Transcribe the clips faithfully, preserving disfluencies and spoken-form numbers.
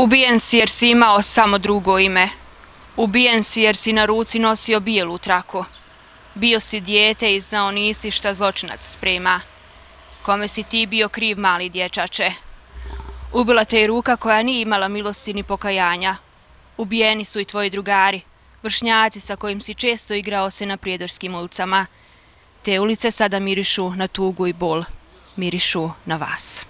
Ubijen si jer si imao samo drugo ime. Ubijen si jer si na ruci nosio bijelu traku. Bio si dijete i znao nisi šta zločinac sprema. Kome si ti bio kriv, mali dječače? Ubila te i ruka koja nije imala milosti ni pokajanja. Ubijeni su i tvoji drugari, vršnjaci sa kojim si često igrao se na prijedorskim ulicama. Te ulice sada mirišu na tugu i bol. Mirišu na vas.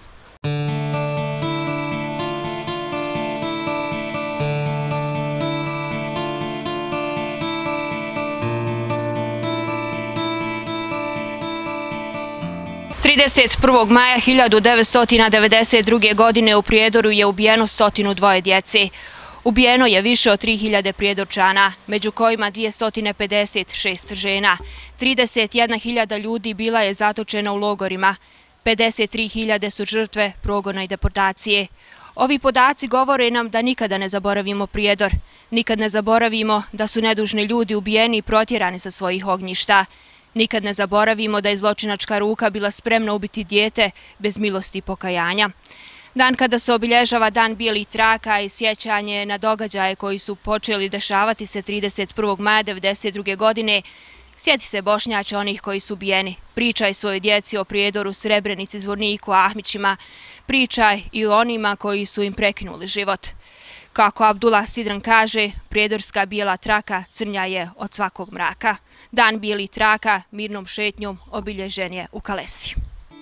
trideset prvog maja hiljadu devetsto devedeset druge. godine u Prijedoru je ubijeno stotinu dvoje djece. Ubijeno je više od tri hiljade Prijedorčana, među kojima dvjesto pedeset šest žena. trideset jedna hiljada ljudi bila je zatočena u logorima. pedeset tri hiljade su žrtve progona i deportacije. Ovi podaci govore nam da nikada ne zaboravimo Prijedor. Nikad ne zaboravimo da su nedužni ljudi ubijeni i protjerani sa svojih ognjišta. Nikad ne zaboravimo da je zločinačka ruka bila spremna ubiti dijete bez milosti i pokajanja. Dan kada se obilježava Dan bijelih traka i sjećanje na događaje koji su počeli dešavati se trideset prvog maja devedeset druge. godine, sjeti se Bošnjače onih koji su ubijeni. Pričaj svojoj djeci o Prijedoru, Srebrenici, Zvorniku, Ahmićima. Pričaj i o onima koji su im prekinuli život. Kako Abdullah Sidran kaže, prijedorska bijela traka crnja je od svakog mraka. Dan bijelih traka mirnom šetnjom obilježen je u Kalesiji.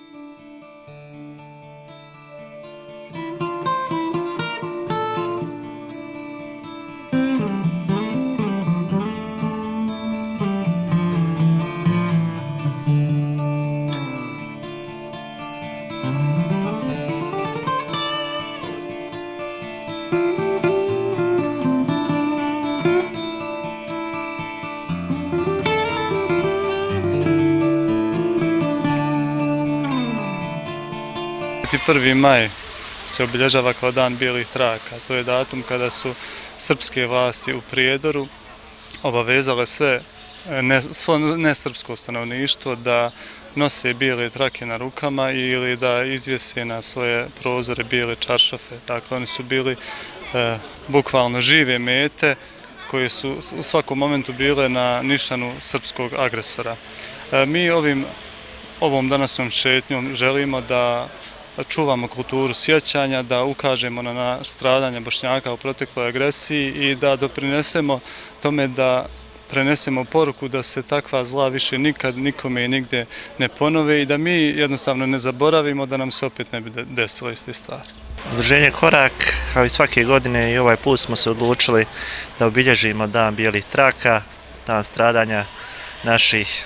prvi maj se obilježava kao Dan bijelih traka. To je datum kada su srpske vlasti u Prijedoru obavezale sve nesrpsko stanovništvo da nose bijele trake na rukama ili da izvjese na svoje prozore bijele čaršafe. Dakle, oni su bili e, bukvalno žive mete koje su u svakom momentu bile na nišanu srpskog agresora. E, mi ovim, ovom današnjom šetnjom želimo da čuvamo kulturu sjećanja, da ukažemo na stradanje Bošnjaka u protekloj agresiji i da doprinesemo tome da prenesemo poruku da se takva zla više nikad nikome i nigdje ne ponove i da mi jednostavno ne zaboravimo da nam se opet ne bi desile iste stvari. Udruženje Korak, kao i svake godine i ovaj put smo se odlučili da obilježimo Dan bijelih traka, dan stradanja naših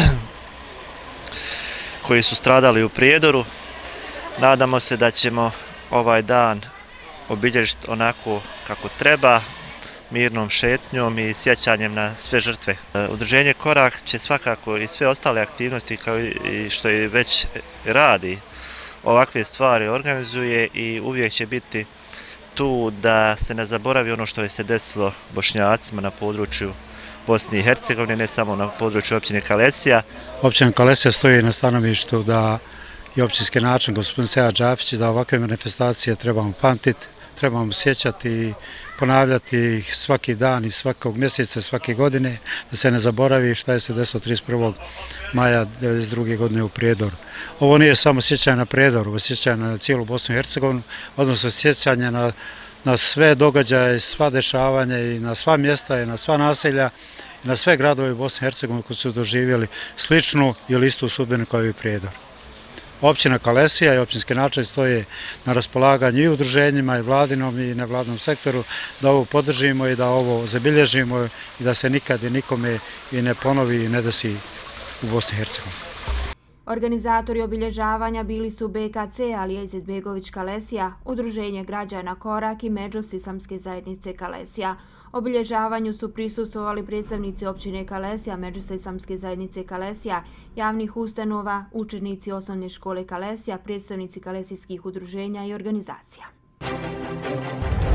koji su stradali u Prijedoru. Nadamo se da ćemo ovaj dan obilježiti onako kako treba, mirnom šetnjom i sjećanjem na sve žrtve. Udruženje Korak će svakako i sve ostale aktivnosti kao i što i već radi ovakve stvari organizuje i uvijek će biti tu da se ne zaboravi ono što je se desilo Bošnjacima na području Bosne i Hercegovine, ne samo na području općine Kalesija. Općina Kalesija stoji na stanovištu da i općinski način gospodin Sead Džafić da ovakve manifestacije trebamo pamtiti, trebamo sjećati i ponavljati ih svaki dan i svakog mjeseca, svake godine, da se ne zaboravi šta je se desilo trideset prvog maja devedeset druge. godine u Prijedoru. Ovo nije samo sjećanje na Prijedor, ovo sjećanje na cijelu Bosnu i Hercegovinu, odnosno sjećanje na, na sve događaje, sva dešavanja i na sva mjesta i na sva naselja i na sve gradove u Bosni i Hercegovini koji su doživjeli sličnu ili istu sudbinu kao i Prijedor. Općina Kalesija i općinski način stoje na raspolaganju i udruženjima i vladinom i nevladinom sektoru da ovo podržimo i da ovo zabilježimo i da se nikad i nikome i ne ponovi i ne desi u Bosni i Hercegovini. Organizatori obilježavanja bili su B K C Alija Izetbegović Kalesija, Udruženje građana Korak i Medžlis Islamske zajednice Kalesija. Obilježavanju su prisustvovali predstavnici općine Kalesija, Medžlisa Islamske zajednice Kalesija, javnih ustanova, učenici osnovne škole Kalesija, predstavnici kalesijskih udruženja i organizacija.